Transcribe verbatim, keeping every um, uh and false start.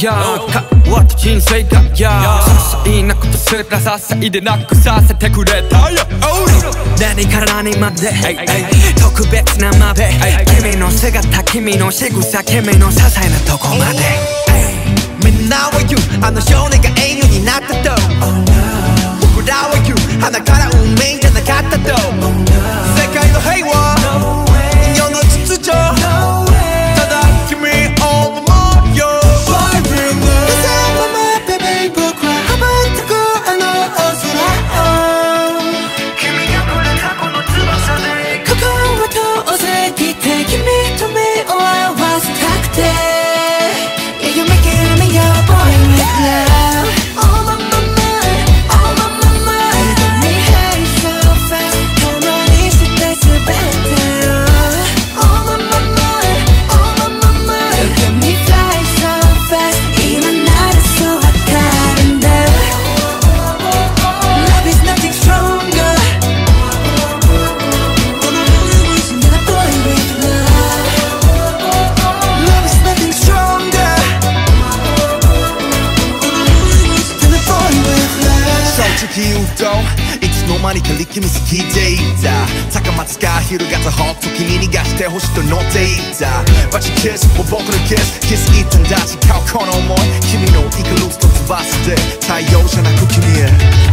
変わった人生が些細なことすら些細でなくさせてくれた何から何まで特別なまで君の姿君の仕草君の些細なとこまでみんなは言うあの少年が英雄になったと僕らは言う鼻から運命じゃなかったと世界の平和世の秩序ただ君を思うよ僕は羽ばたくあの大空を君がくれたこの翼でここを通せきて君と目を合わせたくてYeah, you make it me your boy with love Oh my mind, oh my my mind You got me high so fast共にして全てOh my my mind, oh my my mind You got me fly so fast今ならそうわかるんだ Love is nothing stronger Gonna lose in a boy with love Love is nothing stronger 솔직히言うといつの間にか力みすぎていた高松か昼方ほっと君に逃がしてほしいと乗っていた But you kiss もう僕のキスキス一旦出し買うこの想い君のイカルスと翼で太陽じゃなく君へ